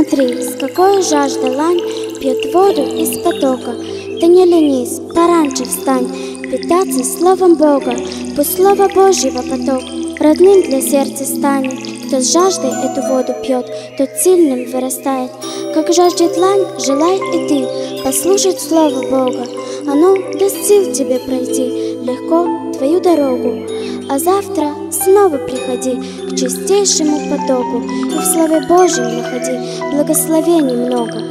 Смотри, с какой жаждой лань пьет воду из потока. Ты не ленись, пораньше встань, питаться словом Бога. Пусть слово Божьего поток родным для сердца станет. Кто с жаждой эту воду пьет, тот сильным вырастает. Как жаждет лань, желай и ты послушать слово Бога. Оно даст сил тебе пройти легко твою дорогу. А завтра снова приходи к чистейшему потоку, и в Слове Божьем находи благословений много.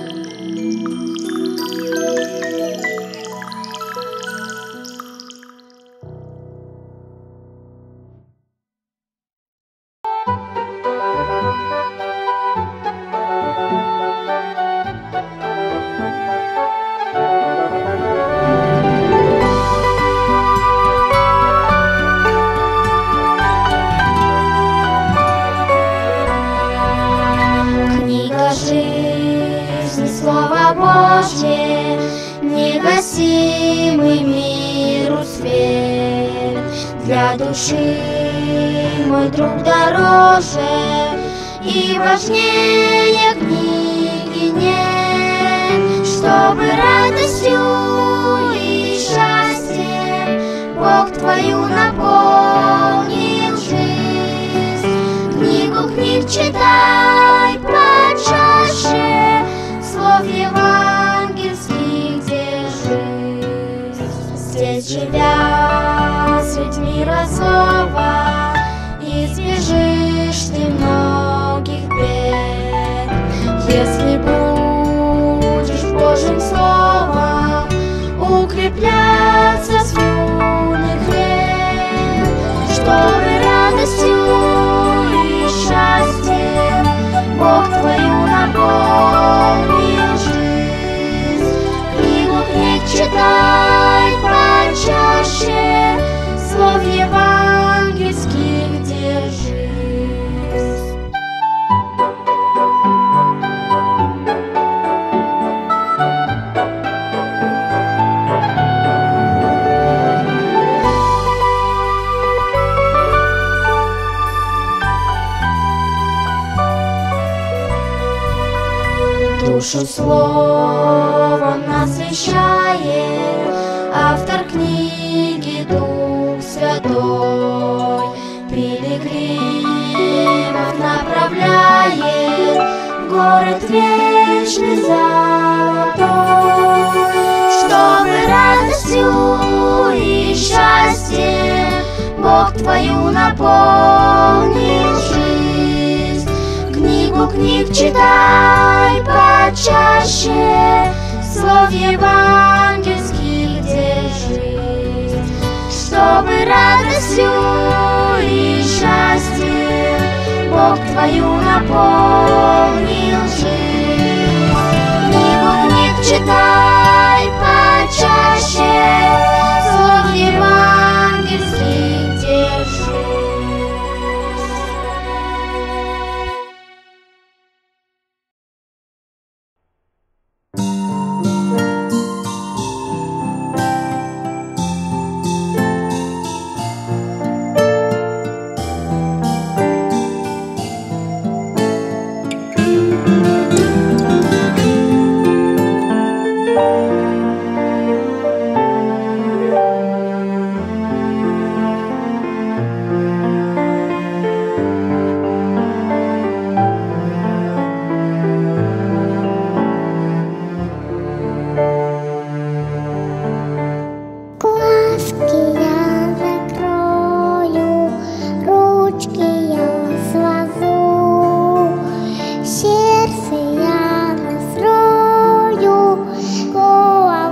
Негасимый миру свет, для души мой друг дороже и важнее книги нет, чтобы радостью и счастьем Бог твою наполнил жизнь. Книгу книг читай почаще, слов евангельских держись. Здесь живя средь мира злого, избежишь ты многих бед. Если будешь Божьим словом укрепляться с юных лет, чтобы радостью и счастьем Бог твою наполнил жизнь. Книгу книг читай почаще, слов евангельских держись. Душу словом насыщает автор книги Дух Святой. Пилигримов направляет в город вечный золотой, чтобы радостью и счастьем Бог твою наполнил жизнь. Книгу книг читай почаще, слов евангельских держись, чтобы радостью и счастьем Бог твою наполнил жизнь. Книгу книг читай почаще, слов евангельских держись. Сердце я настрою,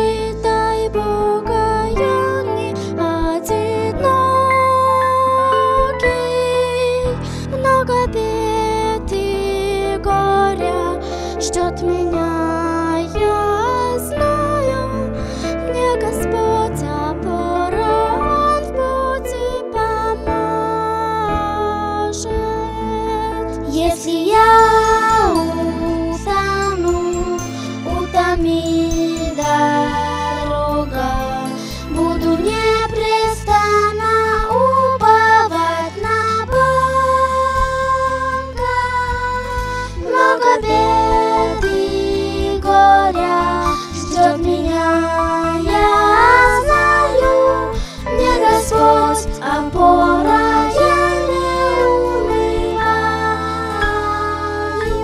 Считай Бога, я не одинокий. Много бед и горя ждет меня, я знаю. Мне Господь опора, Он в пути поможет. Если я устану, утомит дорога, буду непрестанно уповать на Бога. Много бед и горя ждет меня, я знаю. Мне Господь опора, я не унываю.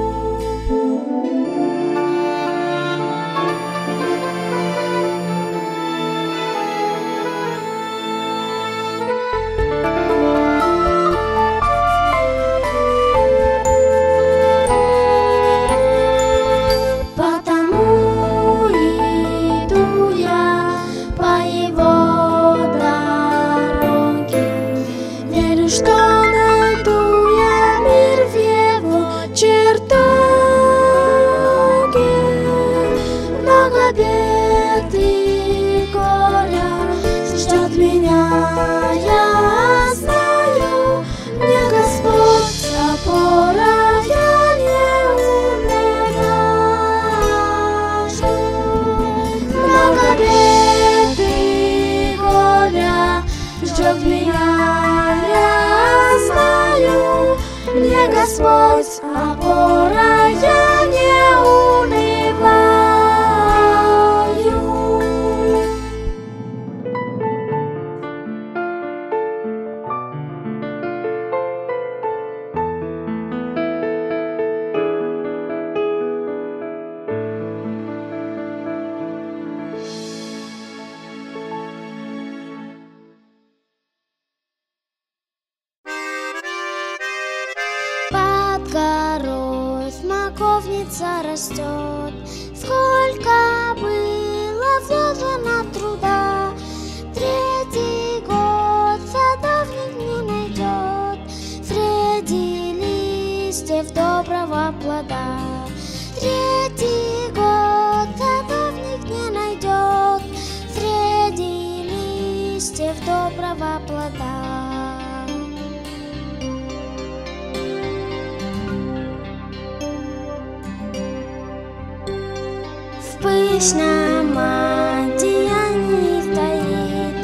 Потому иду я по Его дороге, верю, что найду я мир в Его чертоге. Много бед и горя ждет меня, я знаю. Мне Господь опора, я не унываю. Много бед и горя ждет меня, я знаю. Мне Господь опора, я не унываю. Под горой смоковница растет, сколько было вложено труда. Третий год садовник не найдет среди листьев доброго плода. Третий год садовник не найдет среди листьев доброго плода. В пышном одеянии стоит,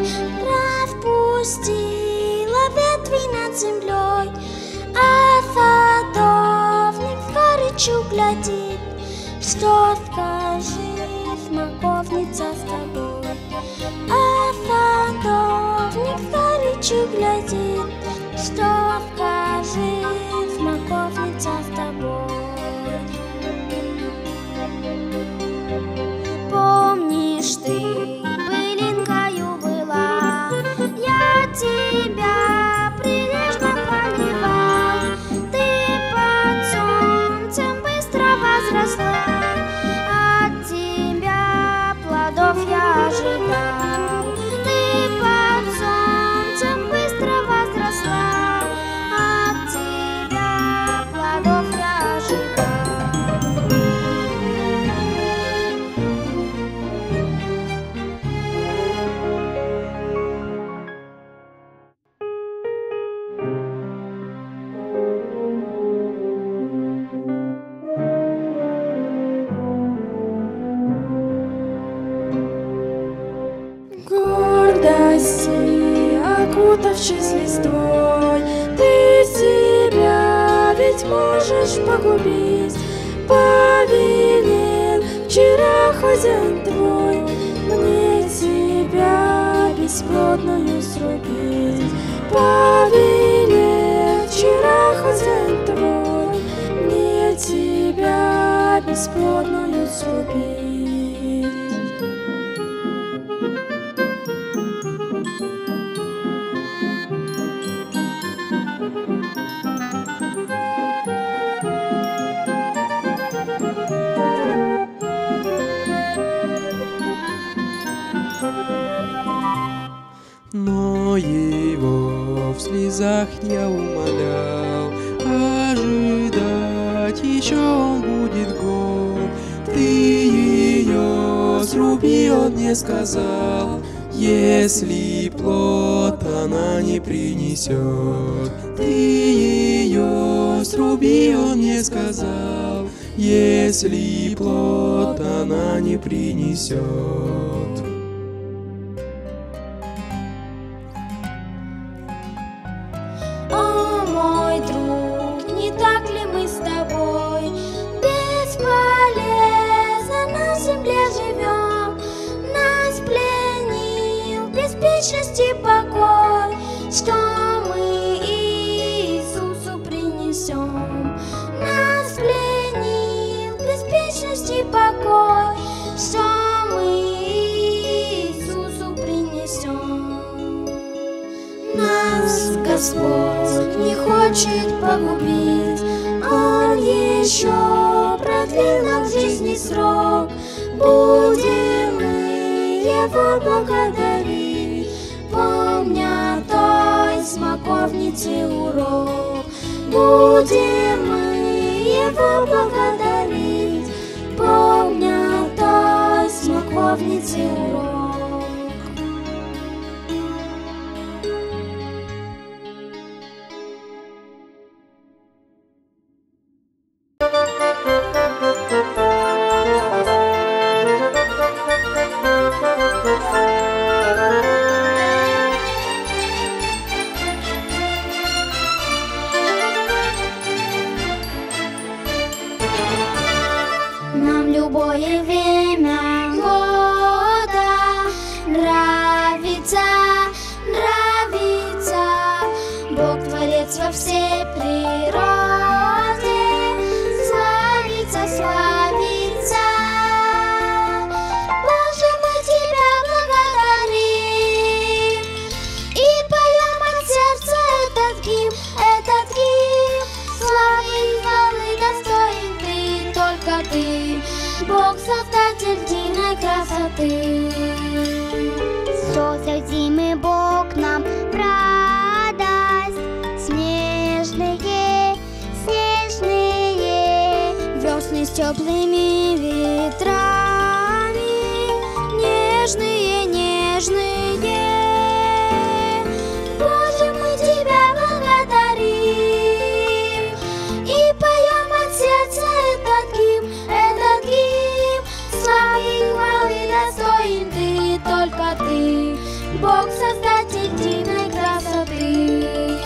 распустила ветви над землей, а садовник с горечью глядит. Что скажет смоковница с тобой? А садовник с горечью глядит. Что скажет смоковница с тобой? Помнишь, ты пылинкою была, я тебя прилежно поливал. Ты под солнцем быстро возросла, от тебя плодов я ожидал. Ты под солнцем быстро возросла, от тебя плодов я ожидал. Гордости окутавшись листвой, ты себя ведь можешь погубить. Повелел вчера хозяин твой мне тебя бесплодную срубить. Повелел вчера хозяин твой мне тебя бесплодную срубить. слезах я умолял, ожидать еще он будет год. Ты ее сруби, он мне сказал, если плод она не принесет. Ты ее сруби, он мне сказал, если плод она не принесет. О, мой друг, не так ли мы с тобой бесполезно на земле живем? Нас пленил беспечности покой, что мы Иисусу принесем. Нас пленил беспечности покой, что мы Иисусу принесем. Нас Господь не хочет погубить, Он еще продлил нам в жизни срок. Будем мы Его благодарить, помня той смоковницы урок. Будем мы Его благодарить, помня той смоковницы урок. Нам любое время года нравится, нравится. Бог Творец во всей природе славится, славится. Боже, мы Тебя благодарим и поем от сердца этот гимн. Славы и хвалы достоин Ты, только Ты, Бог, создатель дивной красоты. Создал зимы Бог нам радость, снежные, снежные весны с теплыми ветрами, нежные, нежные. Боже, мы Тебя благодарим и поем от сердца этот гимн. Славы и хвалы достоин Ты, только Ты, Бог, создатель дивной красоты.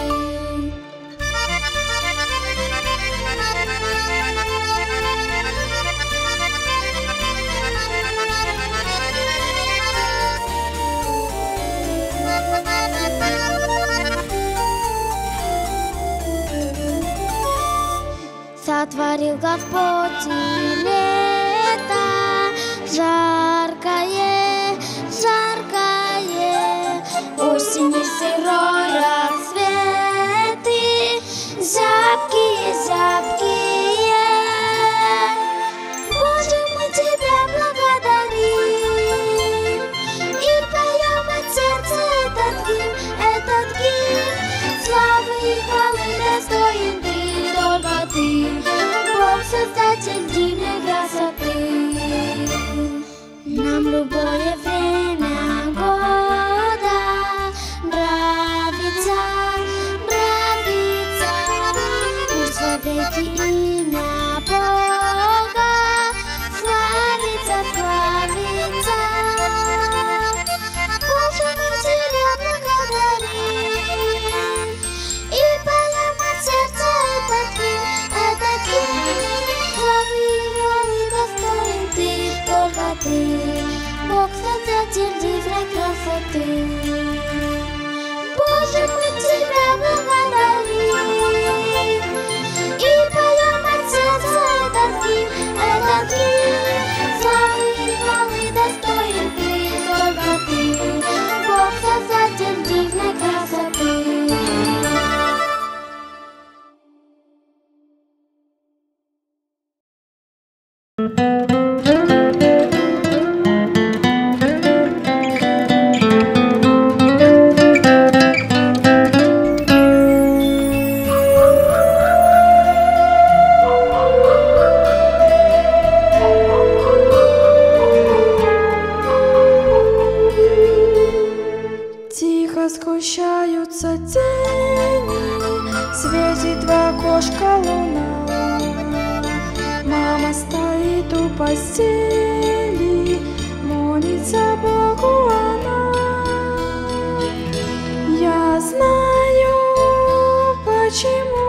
Сотворил Господь и лето, жаркое, жаркое, осени сырой рассветы, зябкие, зябкие. Боже, мы Тебя благодарим и поем от сердца этот гимн. Славы и хвалы достоин Ты, только Ты, Бог, создатель дивной красоты. Нам любое время года нравится, нравится. Пусть вовеки имя Бога славится, славится. Боже, мы Тебя благодарим и поем от сердца этот гимн. Славы и хвалы достоин Ты, только Ты, Бог, создатель дивной красоты. Боже, мы Тебя благодарим и поем от сердца этот гимн. Славы и хвалы достоин Ты, только Ты, Бог, создатель дивной красоты. ложка луна. Мама стоит у постели, молится Богу она. Я знаю, почему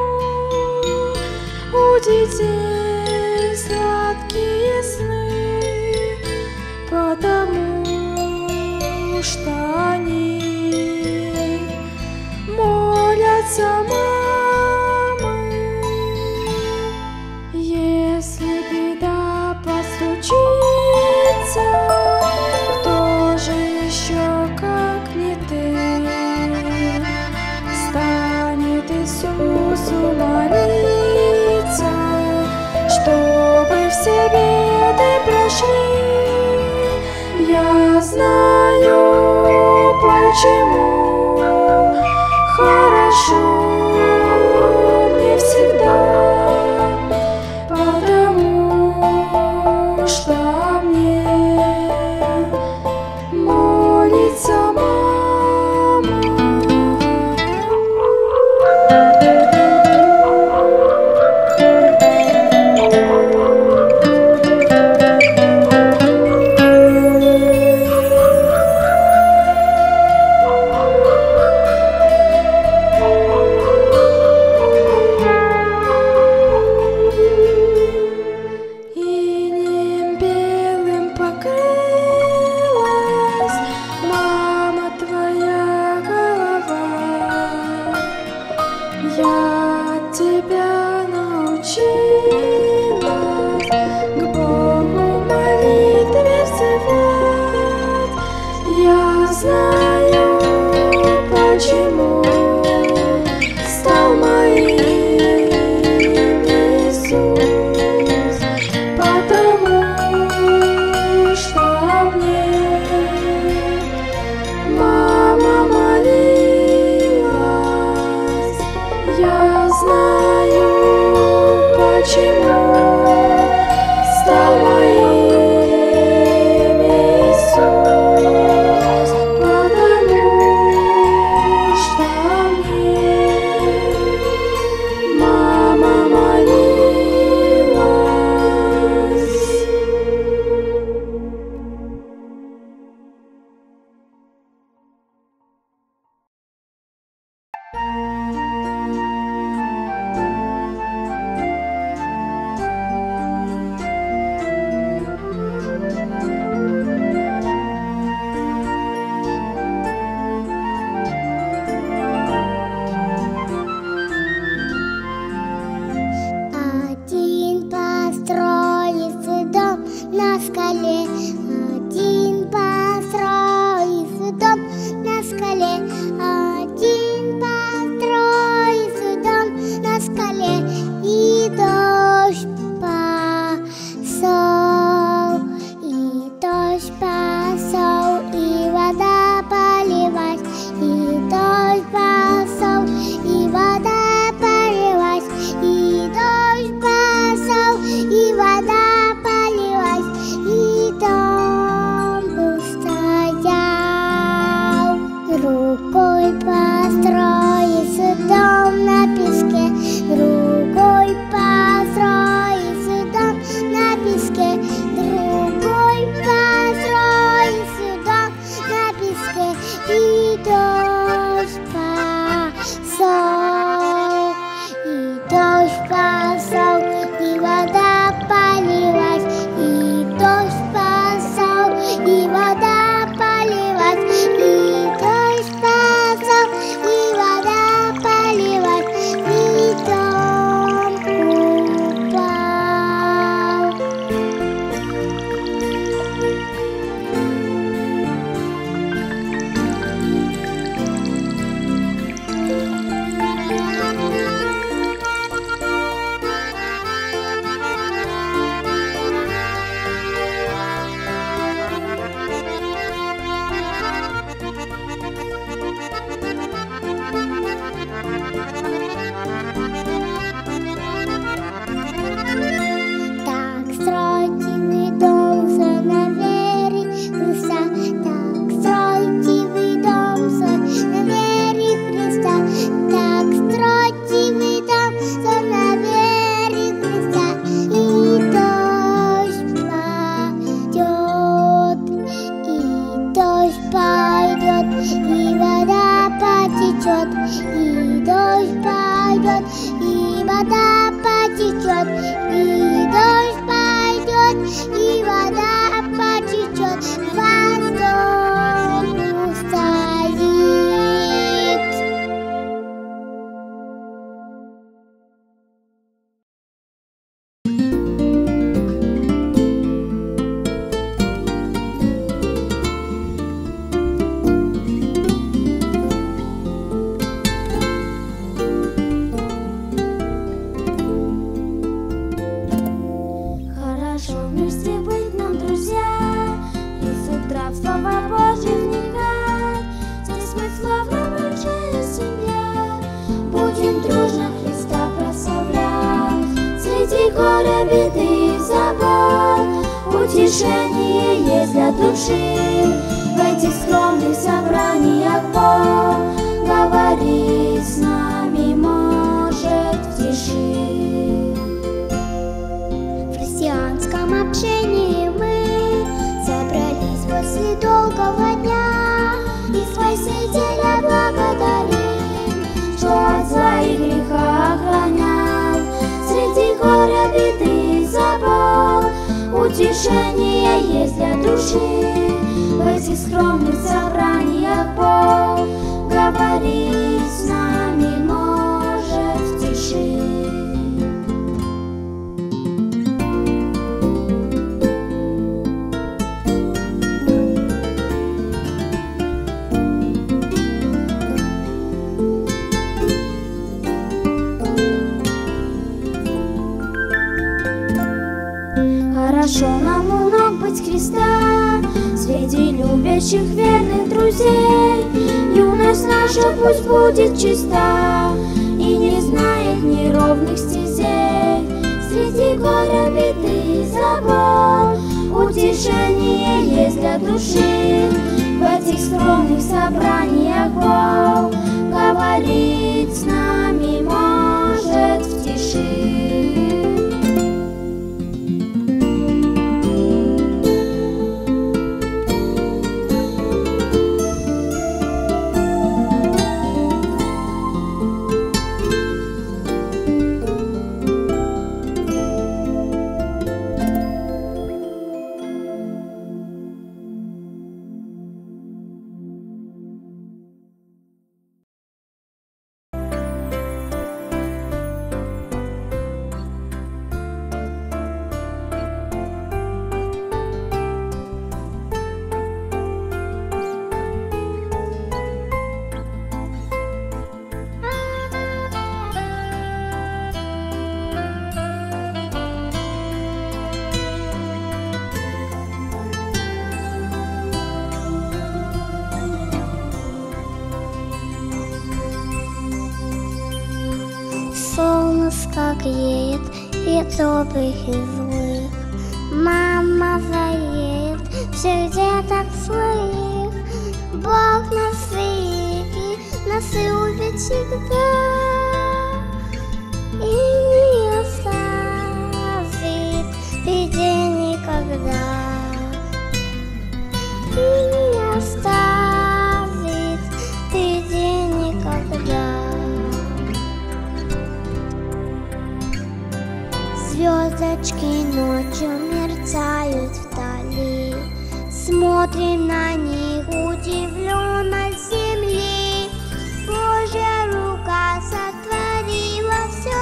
у детей сладкие сны, потому что они молятся мамы. Если беда постучится, кто же еще, как не ты, станет Иисусу молиться, чтобы все беды прошли. Я знаю, почему хорошо мне всегда, потому что мне молится мама. и вода потечет, и дождь пойдет, и вода потечет, и дождь пойдет, и вода потечет, воздух устоит. Горя, беды и забот, утешение есть для души. В этих скромных собраниях Бог говорит с нами, может, в тиши. В христианском общении мы собрались после долгого дня и Спасителя благодарим, что от зла и греха охранял. Среди горя, беды и забот, утешение есть для души. В этих скромных собраниях Бог говорит с нами, может, в тиши. Хорошо нам у ног быть Христа, среди любящих верных друзей. Юность наша пусть будет чиста и не знает неровных стезей. Среди горя, беды и забот, утешение есть для души. В этих скромных собраниях Бог говорит с нами, может, в тиши. Солнышко греет и добрых, и злых. Мама заедет всех деток своих. Бог на свете нас любит всегда и не оставит в беде никогда. И не оставит в беде никогда. Звездочки ночью мерцают вдали, смотрим на них удивленно с земли. Божья рука сотворила все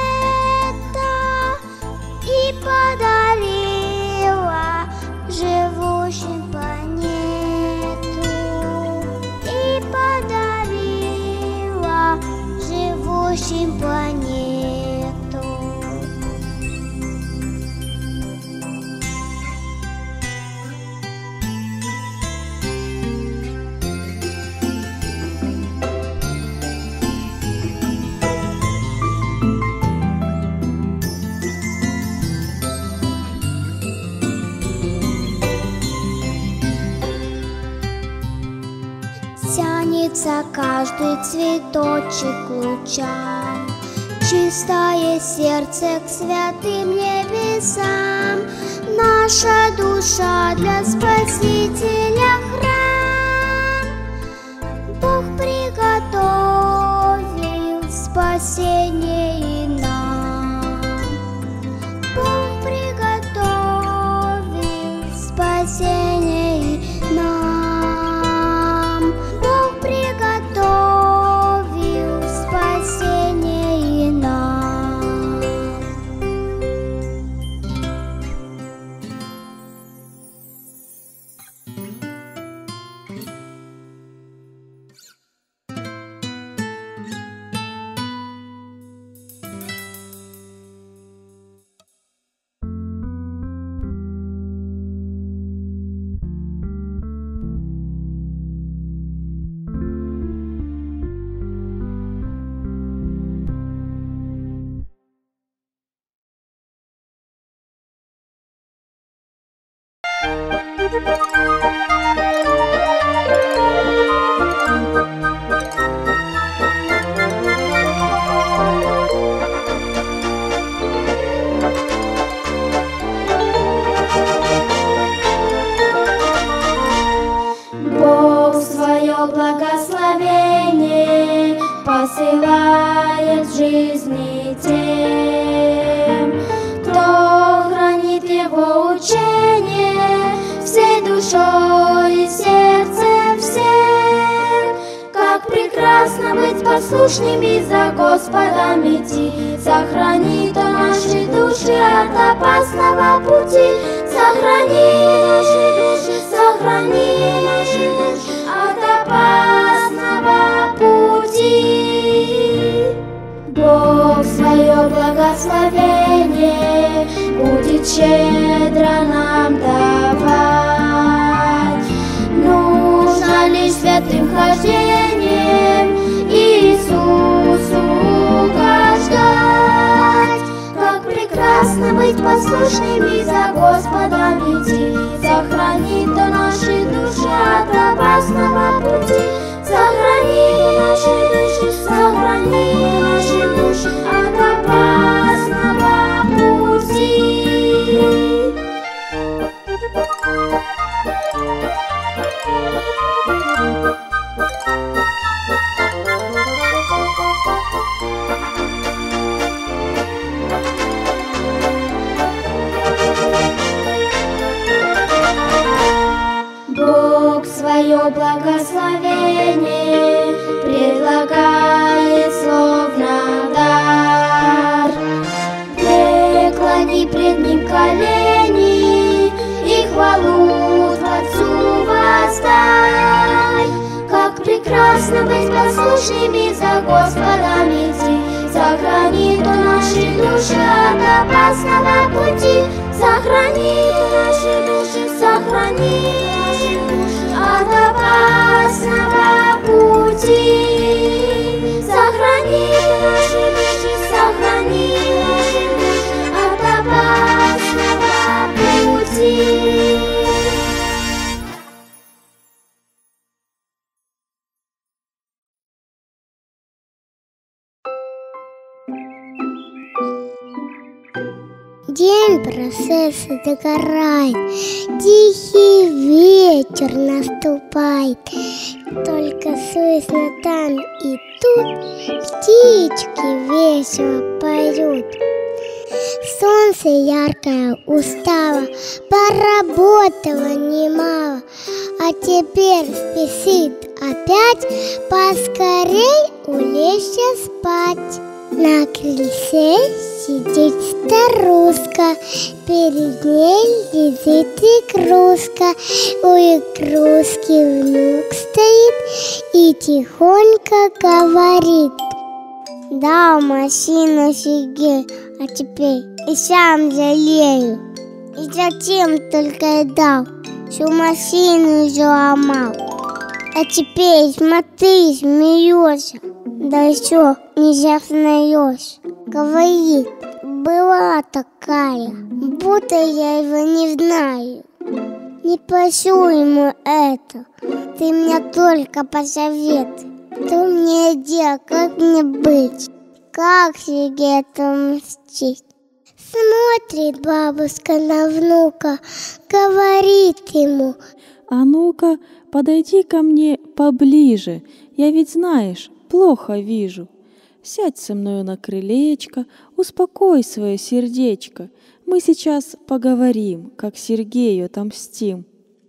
это и подарила живущим планету, и подарила живущим планету. Тянется каждый цветочек лучам, чистое сердце к святым небесам. Наша душа для Спасителя храм, посылает в жизни тем, кто хранит его учение всей душой и сердцем всем. Как прекрасно быть послушными, за Господом идти, сохранит Он наши души от опасного пути. Сохрани наши души, сохрани наши души от опасного пути. Бог свое благословение будет щедро нам давать. Нужно лишь святым хождением Иисусу угождать. Как прекрасно быть послушными, за Господом идти, сохранит Он наши души от опасного пути. Сохрани наши души, сохрани наши души от опасного пути. Бог свое благословение предлагает словно дар. Преклони пред Ним колени и хвалу Творцу воздай. Как прекрасно быть послушными, за Господом идти, сохранит Он наши души от опасного пути. Сохрани наши души, сохрани наши души от опасного пути. Сохрани наши души, сохрани наши души от опасного пути. День процесса догорает, тихий вечер наступает. Только слышно там и тут птички весело поют. Солнце яркое устало, поработало немало, а теперь спешит опять поскорей улечься спать. На крыльце сидит старушка, перед ней лежит игрушка. У игрушки внук стоит и тихонько говорит: дал машину Сергею, а теперь и сам жалею. И зачем только дал, всю машину заломал. А теперь смотри, смеешься, да еще не заснаешь. Говорит, была такая, будто я его не знаю. Не прошу ему это, ты мне только посоветуй. Ты мне дело, как мне быть, как себе это мстить. Смотрит бабушка на внука, говорит ему: а ну-ка, подойди ко мне поближе, я ведь, знаешь, плохо вижу. Сядь со мною на крылечко, успокой свое сердечко. Мы сейчас поговорим, как Сергею отомстим.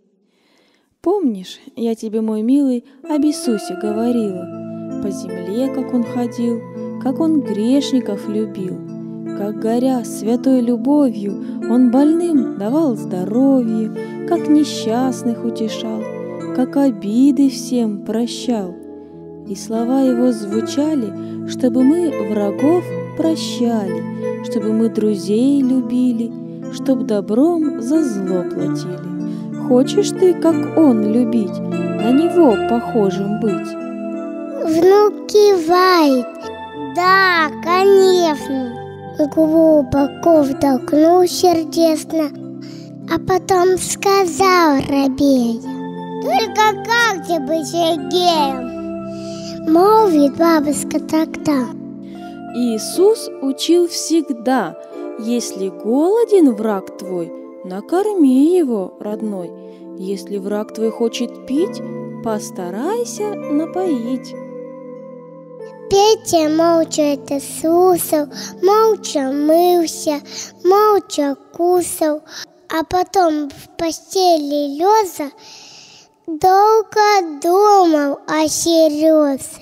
Помнишь, я тебе, мой милый, об Иисусе говорила? По земле, как Он ходил, как Он грешников любил, как, горя святой любовью, Он больным давал здоровье, как несчастных утешал, как обиды всем прощал. И слова Его звучали, чтобы мы врагов прощали, чтобы мы друзей любили, чтоб добром за зло платили. Хочешь ты, как Он, любить, на Него похожим быть? Внук кивает: да, конечно. Глубоко вдохнул сердечно, а потом сказал робея: только как тебе быть Сергеем? Молвит бабушка тогда: Иисус учил всегда: если голоден враг твой, накорми его, родной. Если враг твой хочет пить, постарайся напоить. Петя молча это слушал, молча мылся, молча кусал, а потом в постели лёза долго думал о Серёзе.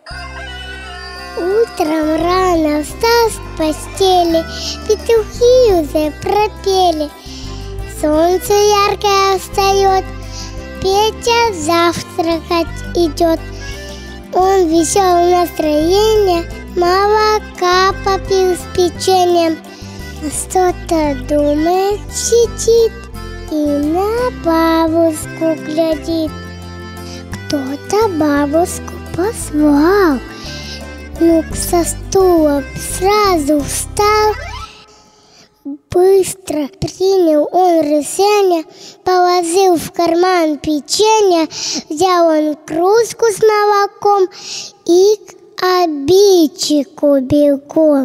Утром рано встал с постели, петухи уже пропели. Солнце яркое встает, Петя завтракать идет. Он веселого настроения, молока попил с печеньем. Что-то думает, сидит и на бабушку глядит. Кто-то бабушку позвал. Ну, со стула сразу встал. Быстро принял он решение, положил в карман печенье, взял он кружку с молоком и к обидчику бегом.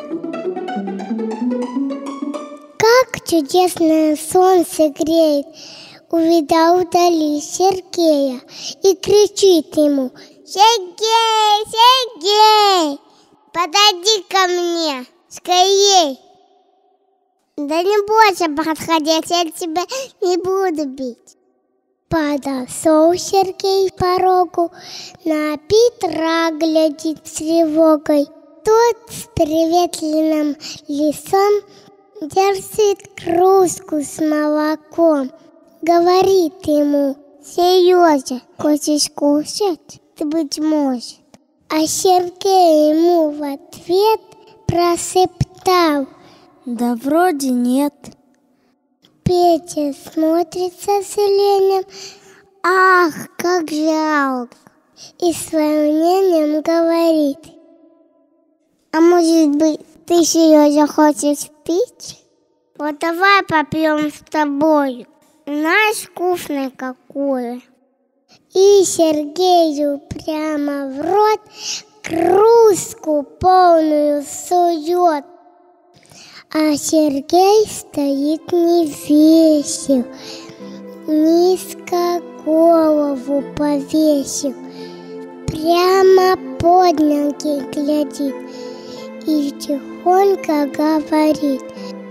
Как чудесное солнце греет, увидал вдали Сергея и кричит ему: «Сергей, Сергей, подойди ко мне, скорей!» «Да не бойся подходить, я тебя не буду бить». Подошел Сергей к порогу, на Петра глядит с тревогой. Тот с приветливым лицом держит кружку с молоком. Говорит ему: «Серёза, хочешь кушать? Ты, быть может». А Сергей ему в ответ просептал: «Да вроде нет». Петя смотрит со сожалением: «Ах, как жалко!» И с волнением говорит: «А может быть, ты, Серёза, хочешь пить? Вот давай попьем с тобой. Знаешь, вкусное какое». И Сергею прямо в рот кружку полную сует. А Сергей стоит невесел, низко голову повесил, прямо под ноги глядит и тихонько говорит: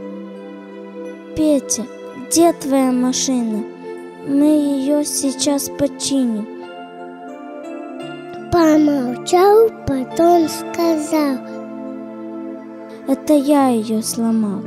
«Петя, где твоя машина? Мы ее сейчас починим». Помолчал, потом сказал: «Это я ее сломал».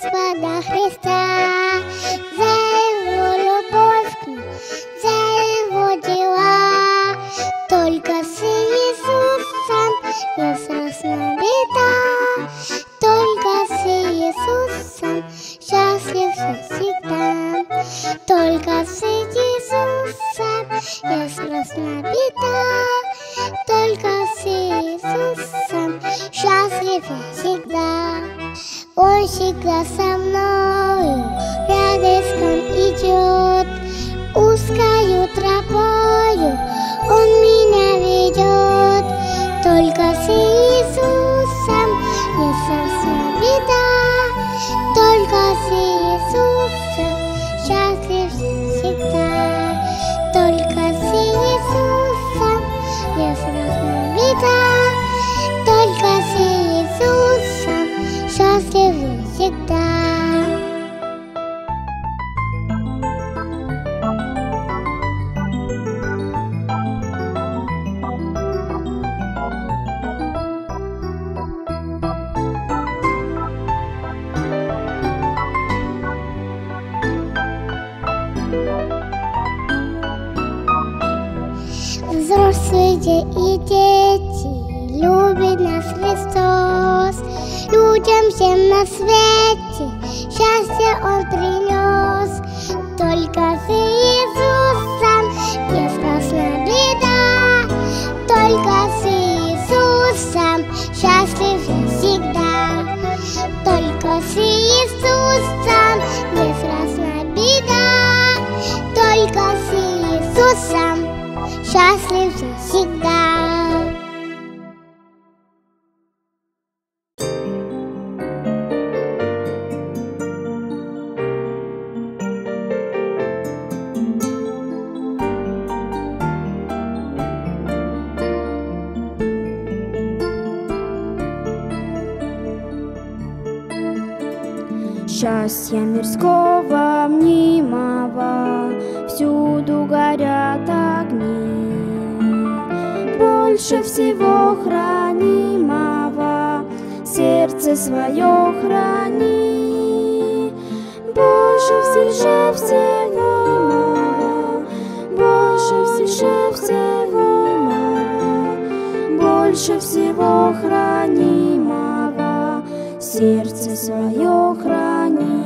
Господа Христа, за Его любовь к нам, за Его дела. Только с Иисусом не страшна беда, только с Иисусом счастлив всегда. Только с Иисусом не страшна беда, только с Иисусом счастлив всегда. Он всегда со мною, рядышком идет, узкою тропою Он меня ведет. Только с Иисусом не страшна беда, только с Иисусом счастлив всегда. Только с Иисусом не страшна беда, только с Иисусом счастлив всегда. Взрослые и дети, любит нас Христос. Людям всем на свете счастье Он принес. Только с Иисусом не страшна беда, только с Иисусом счастлив всегда. Только с Иисусом не страшна беда, только с Иисусом счастлив всегда. Счастья мирского мнимого всюду горят огни. Больше всего хранимого сердце свое храни. Больше всего, больше всего, больше всего хранимого сердце свое храни.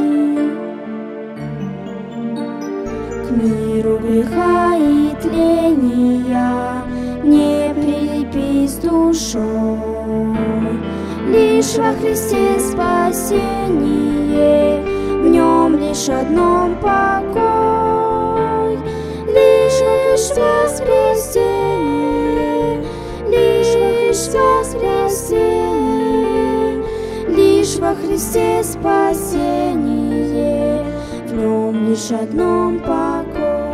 К миру греха и тления не прилепись душой, лишь во Христе спасение, в Нем лишь одном покой. Лишь воскресение, лишь воскресение, лишь во Христе спасение, в Нем лишь одном покой.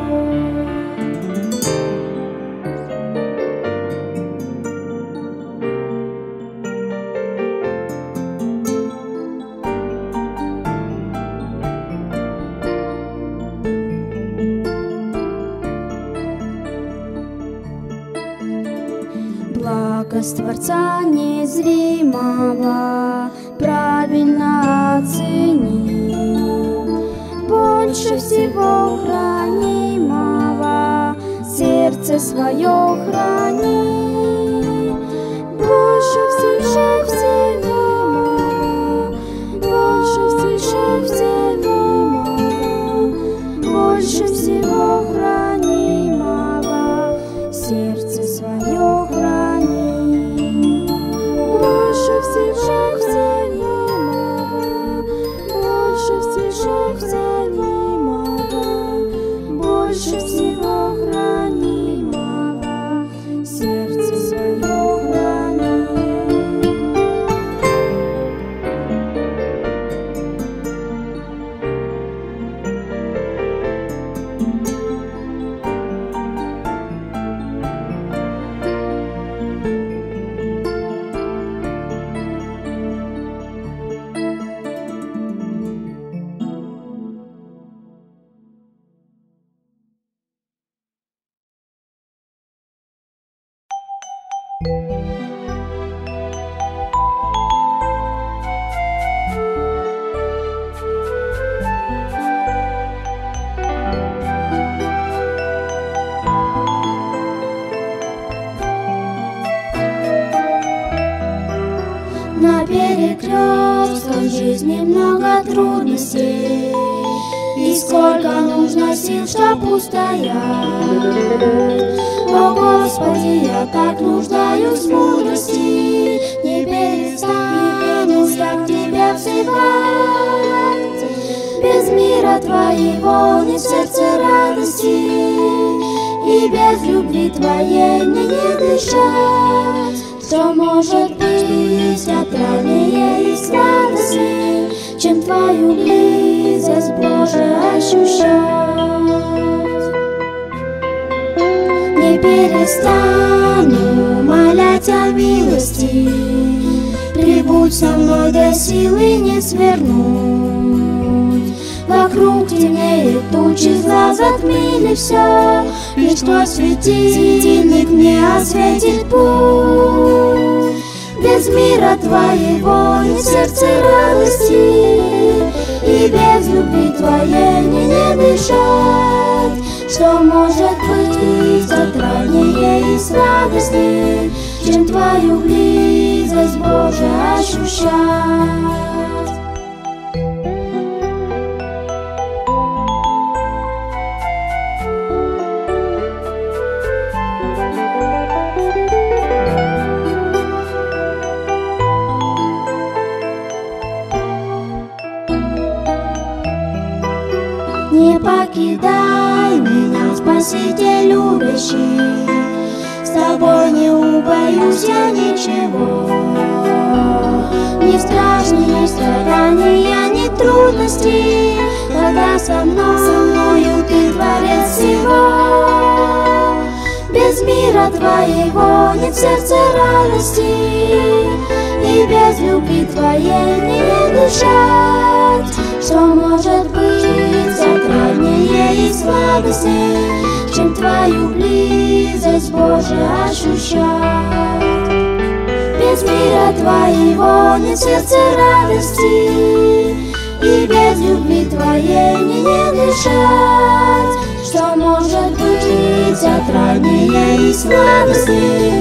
Благость Творца незримого правильно оцени. Больше всего хранимого сердце свое храни. Больше всего, больше всего хранимого сердце свое храни. Больше всего больше всего хранимого сердце свое храни. много трудностей, и сколько нужно сил, чтоб устоять. О, Господи, я так нуждаюсь в мудрости, не перестану я к Тебе взывать. Без мира Твоего нет в сердце радости, и без любви Твоей мне не дышать. Что может быть отраднее и сладостнее, чем Твою близость, Боже, ощущать? Не перестану молять о милости, прибудь со мной до силы не свернуть. Вокруг темнеет тучи, зла затмили все, лишь Твой светильник мне осветит путь. Без мира Твоего нет в сердце радости, и без любви Твоей мне не дышать. Что может быть отраднее и сладостнее, чем Твою близость, Боже, ощущать? Не покидай меня, Спаситель любящий, с Тобой не убоюсь я ничего. Ни страх, ни страдания, ни трудности, когда со мною Ты Творец всего. Без мира Твоего нет в сердце радости, и без любви Твоей мне не дышать. Что может быть отраднее и сладостнее, чем Твою близость, Боже, ощущать? Без мира Твоего нет в сердце радости, и без любви Твоей мне не дышать. Что может быть отраднее и сладостнее,